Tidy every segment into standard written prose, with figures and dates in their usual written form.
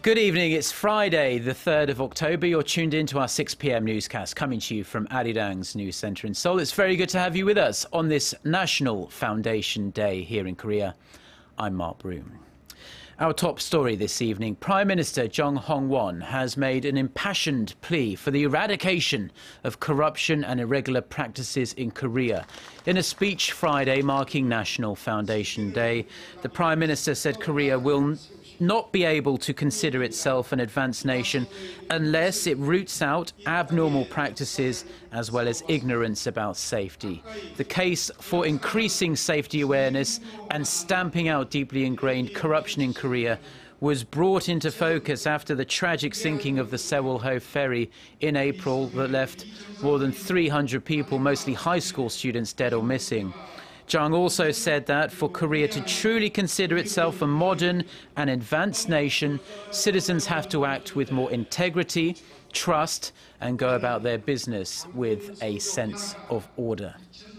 Good evening, it's Friday, the 3rd of October. You're tuned in to our 6 p.m. newscast coming to you from Arirang's news centre in Seoul. It's very good to have you with us on this National Foundation Day here in Korea. I'm Mark Broome. Our top story this evening, Prime Minister Chung Hong-won has made an impassioned plea for the eradication of corruption and irregular practices in Korea. In a speech Friday marking National Foundation Day, the Prime Minister said Korea will not be able to consider itself an advanced nation unless it roots out abnormal practices as well as ignorance about safety. The case for increasing safety awareness and stamping out deeply ingrained corruption in Korea was brought into focus after the tragic sinking of the Sewol-ho ferry in April that left more than 300 people, mostly high school students, dead or missing. Chung also said that for Korea to truly consider itself a modern and advanced nation, citizens have to act with more integrity, trust, and go about their business with a sense of order.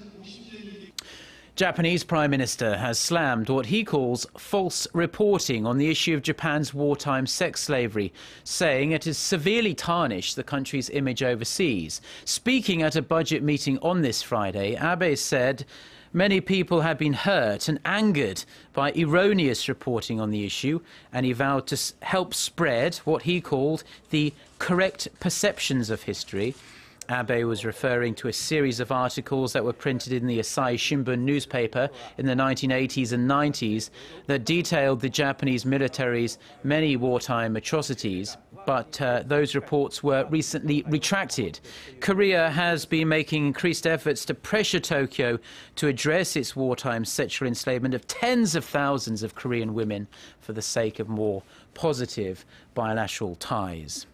Japanese Prime Minister has slammed what he calls false reporting on the issue of Japan's wartime sex slavery, saying it has severely tarnished the country's image overseas. Speaking at a budget meeting on this Friday, Abe said many people have been hurt and angered by erroneous reporting on the issue, and he vowed to help spread what he called the correct perceptions of history. Abe was referring to a series of articles that were printed in the Asahi Shimbun newspaper in the 1980s and 90s that detailed the Japanese military's many wartime atrocities, but those reports were recently retracted. Korea has been making increased efforts to pressure Tokyo to address its wartime sexual enslavement of tens of thousands of Korean women for the sake of more positive bilateral ties.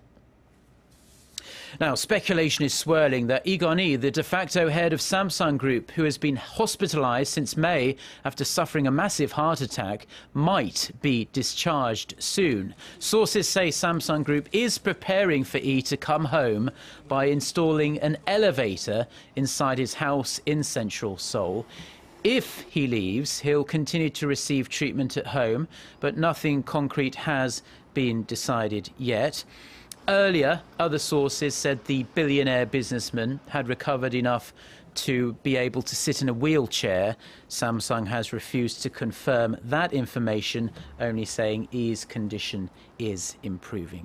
Now, speculation is swirling that Lee Gun-hee, the de facto head of Samsung Group, who has been hospitalized since May after suffering a massive heart attack, might be discharged soon. Sources say Samsung Group is preparing for Lee to come home by installing an elevator inside his house in central Seoul. If he leaves, he'll continue to receive treatment at home, but nothing concrete has been decided yet. Earlier, other sources said the billionaire businessman had recovered enough to be able to sit in a wheelchair. Samsung has refused to confirm that information, only saying Lee's condition is improving.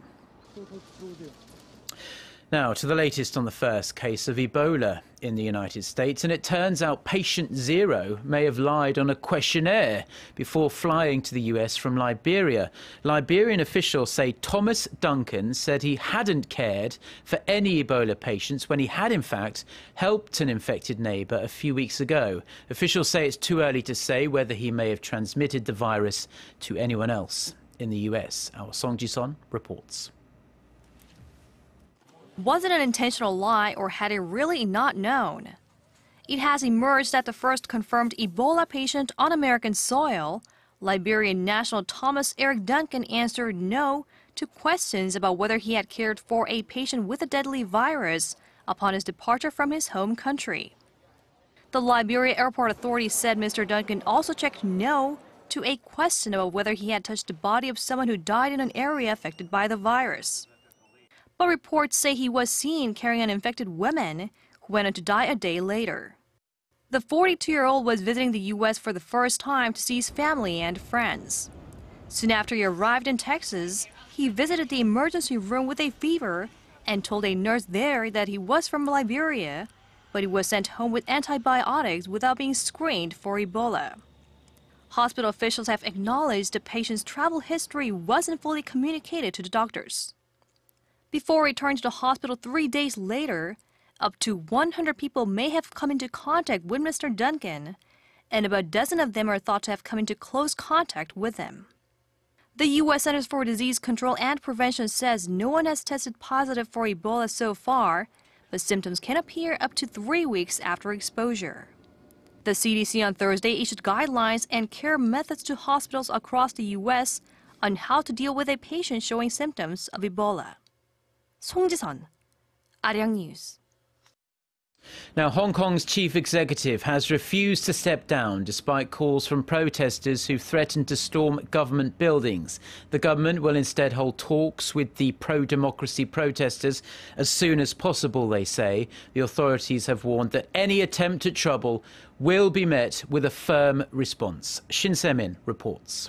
Now, to the latest on the first case of Ebola in the United States, and it turns out patient 0 may have lied on a questionnaire before flying to the US from Liberia. Liberian officials say Thomas Duncan said he hadn't cared for any Ebola patients when he had, in fact, helped an infected neighbour a few weeks ago. Officials say it's too early to say whether he may have transmitted the virus to anyone else in the US. Our Song Ji-son reports. Was it an intentional lie, or had he really not known? It has emerged that the first confirmed Ebola patient on American soil, Liberian national Thomas Eric Duncan, answered no to questions about whether he had cared for a patient with a deadly virus upon his departure from his home country. The Liberia Airport Authority said Mr. Duncan also checked no to a question about whether he had touched the body of someone who died in an area affected by the virus. But reports say he was seen carrying an infected woman who went on to die a day later. The 42-year-old was visiting the U.S. for the first time to see his family and friends. Soon after he arrived in Texas, he visited the emergency room with a fever and told a nurse there that he was from Liberia, but he was sent home with antibiotics without being screened for Ebola. Hospital officials have acknowledged the patient's travel history wasn't fully communicated to the doctors. Before returning to the hospital 3 days later, up to 100 people may have come into contact with Mr. Duncan, and about a dozen of them are thought to have come into close contact with him. The U.S. Centers for Disease Control and Prevention says no one has tested positive for Ebola so far, but symptoms can appear up to 3 weeks after exposure. The CDC on Thursday issued guidelines and care methods to hospitals across the U.S. on how to deal with a patient showing symptoms of Ebola. Song Ji-son, Arirang News. Now, Hong Kong's chief executive has refused to step down despite calls from protesters who threatened to storm government buildings. The government will instead hold talks with the pro-democracy protesters as soon as possible, they say. The authorities have warned that any attempt at trouble will be met with a firm response. Shin Se-min reports.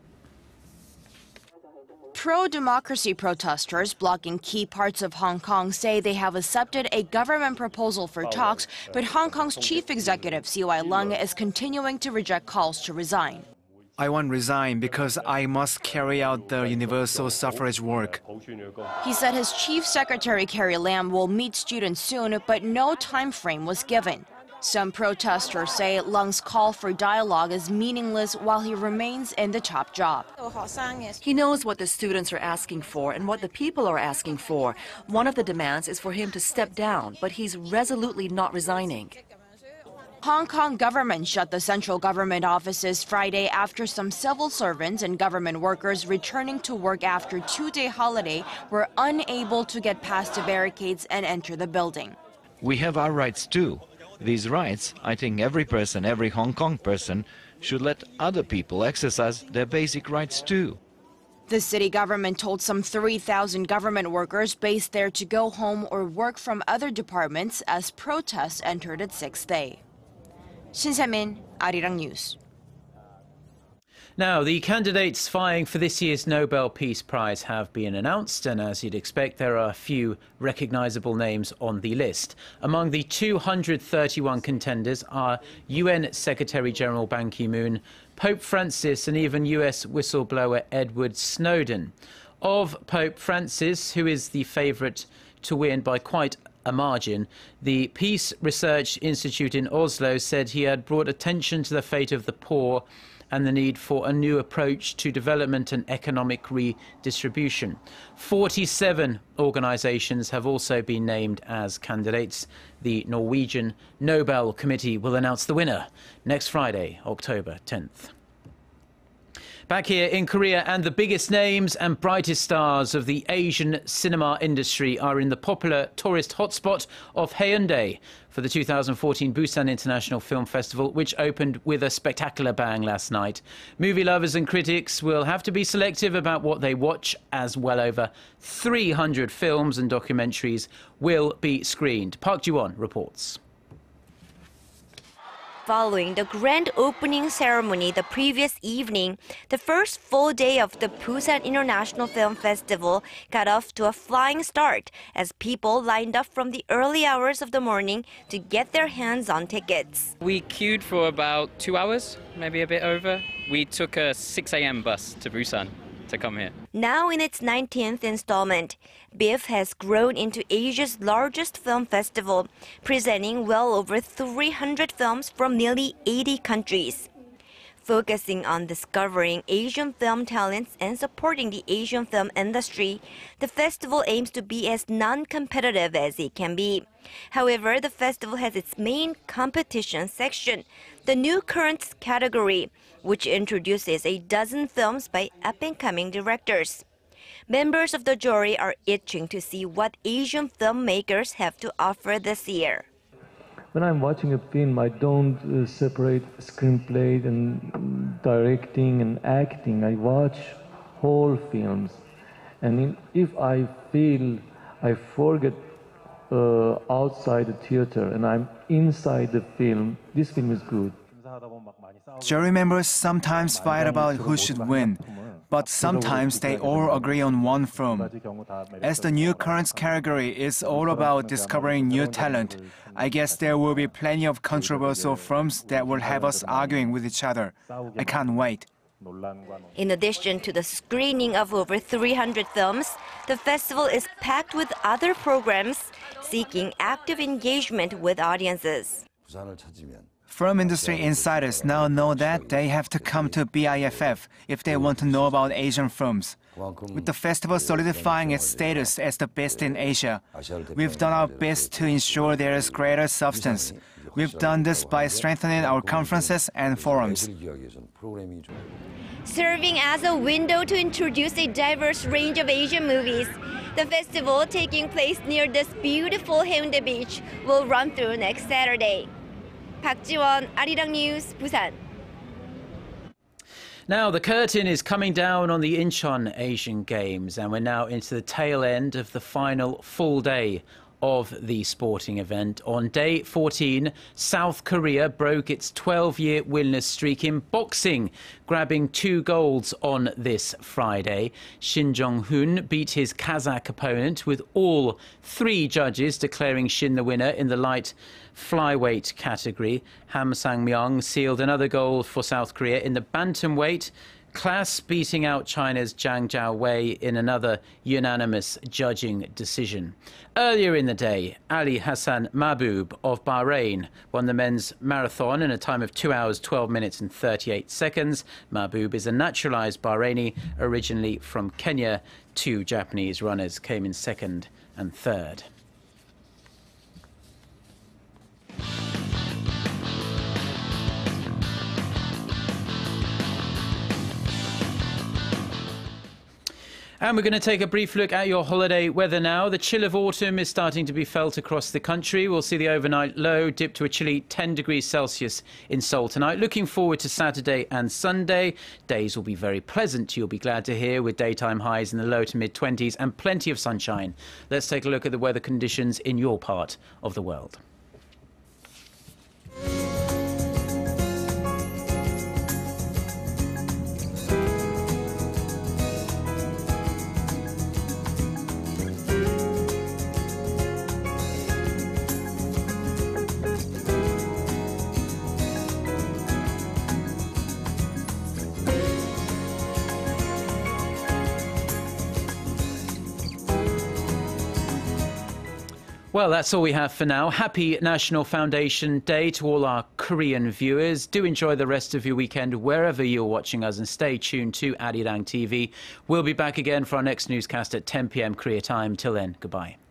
Pro-democracy protesters blocking key parts of Hong Kong say they have accepted a government proposal for talks, but Hong Kong's chief executive, Sewol-ho, is continuing to reject calls to resign. I won't resign because I must carry out the universal suffrage work. He said his chief secretary, Carrie Lam, will meet students soon, but no time frame was given. Some protesters say Lung's call for dialogue is meaningless while he remains in the top job. He knows what the students are asking for and what the people are asking for. One of the demands is for him to step down, but he's resolutely not resigning. Hong Kong government shut the central government offices Friday after some civil servants and government workers returning to work after two-day holiday were unable to get past the barricades and enter the building. We have our rights too. These rights, I think every person, every Hong Kong person, should let other people exercise their basic rights too. The city government told some 3,000 government workers based there to go home or work from other departments as protests entered its sixth day. Shin Se-min, Arirang News. Now, the candidates vying for this year's Nobel Peace Prize have been announced, and as you'd expect, there are a few recognisable names on the list. Among the 231 contenders are UN Secretary-General Ban Ki-moon, Pope Francis and even US whistleblower Edward Snowden. Of Pope Francis, who is the favourite to win by quite a margin, the Peace Research Institute in Oslo said he had brought attention to the fate of the poor and the need for a new approach to development and economic redistribution. 47 organisations have also been named as candidates. The Norwegian Nobel Committee will announce the winner next Friday, October 10th. Back here in Korea, and the biggest names and brightest stars of the Asian cinema industry are in the popular tourist hotspot of Haeundae for the 2014 Busan International Film Festival, which opened with a spectacular bang last night. Movie lovers and critics will have to be selective about what they watch, as well over 300 films and documentaries will be screened. Park Ji-won reports. Following the grand opening ceremony the previous evening, the first full day of the Busan International Film Festival got off to a flying start as people lined up from the early hours of the morning to get their hands on tickets. We queued for about 2 hours, maybe a bit over. We took a 6 a.m. bus to Busan to come here. Now in its 19th installment, BIF has grown into Asia's largest film festival, presenting well over 300 films from nearly 80 countries. Focusing on discovering Asian film talents and supporting the Asian film industry, the festival aims to be as non-competitive as it can be. However, the festival has its main competition section, the New Currents category, which introduces a dozen films by up-and-coming directors. Members of the jury are itching to see what Asian filmmakers have to offer this year. When I'm watching a film, I don't separate screenplay and directing and acting. I watch whole films. And if I feel I forget outside the theater and I'm inside the film, this film is good. Jury members sometimes fight about who should win, but sometimes they all agree on one film. As the New Currents category is all about discovering new talent, I guess there will be plenty of controversial films that will have us arguing with each other. I can't wait. In addition to the screening of over 300 films, the festival is packed with other programs seeking active engagement with audiences. Film industry insiders now know that they have to come to BIFF if they want to know about Asian films. With the festival solidifying its status as the best in Asia, we've done our best to ensure there is greater substance. We've done this by strengthening our conferences and forums. Serving as a window to introduce a diverse range of Asian movies, the festival, taking place near this beautiful Haeundae Beach, will run through next Saturday. Park Ji-won, Arirang News, Busan. Now, the curtain is coming down on the Incheon Asian Games, and we're now into the tail end of the final full day of the sporting event. On day 14, South Korea broke its 12-year winless streak in boxing, grabbing 2 golds on this Friday. Shin Jong-hoon beat his Kazakh opponent, with all 3 judges declaring Shin the winner in the light flyweight category. Ham Sang-myung sealed another gold for South Korea in the bantamweight class, beating out China's Zhang Jiawei in another unanimous judging decision. Earlier in the day, Ali Hassan Mahbub of Bahrain won the men's marathon in a time of 2 hours, 12 minutes and 38 seconds. Mahbub is a naturalized Bahraini, originally from Kenya. 2 Japanese runners came in second and third. And we're going to take a brief look at your holiday weather now. The chill of autumn is starting to be felt across the country. We'll see the overnight low dip to a chilly 10 degrees Celsius in Seoul tonight. Looking forward to Saturday and Sunday. Days will be very pleasant, you'll be glad to hear, with daytime highs in the low to mid-20s and plenty of sunshine. Let's take a look at the weather conditions in your part of the world. Well, that's all we have for now. Happy National Foundation Day to all our Korean viewers. Do enjoy the rest of your weekend wherever you're watching us, and stay tuned to Arirang TV. We'll be back again for our next newscast at 10 p.m. Korea time. Till then, goodbye.